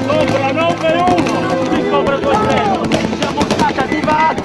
Cobra 9-1, qui Cobra 2-0, siamo stati attivati!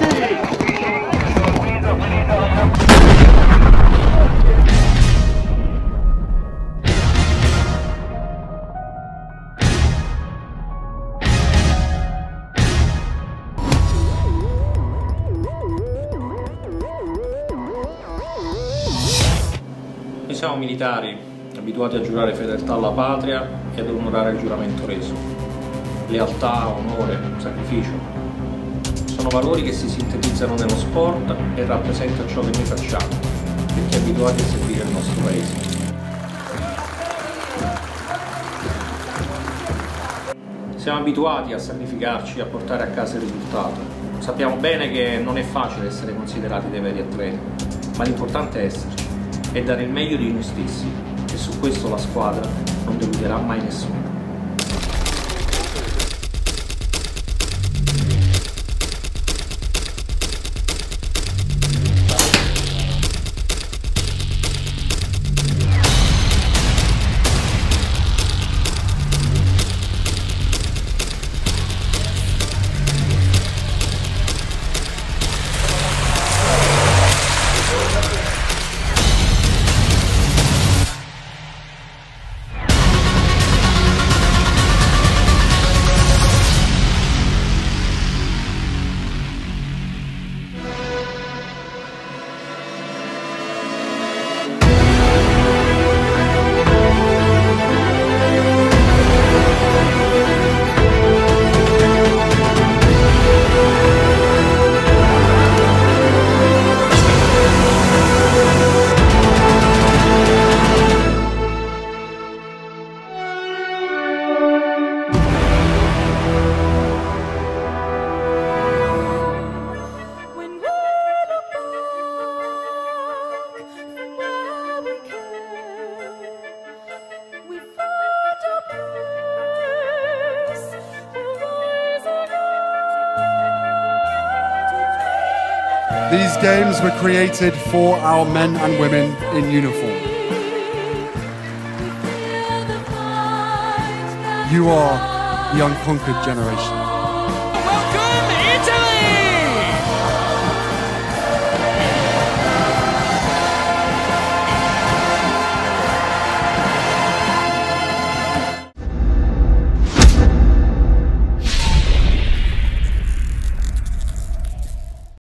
Noi siamo militari, abituati a giurare fedeltà alla patria e ad onorare il giuramento reso. Lealtà, onore, sacrificio. Sono valori che si sintetizzano nello sport e rappresentano ciò che noi facciamo, perché abituati a servire il nostro paese. Siamo abituati a sacrificarci e a portare a casa il risultato. Sappiamo bene che non è facile essere considerati dei veri atleti, ma l'importante è esserci e dare il meglio di noi stessi, e su questo la squadra non deluderà mai nessuno. These games were created for our men and women in uniform. You are the unconquered generation.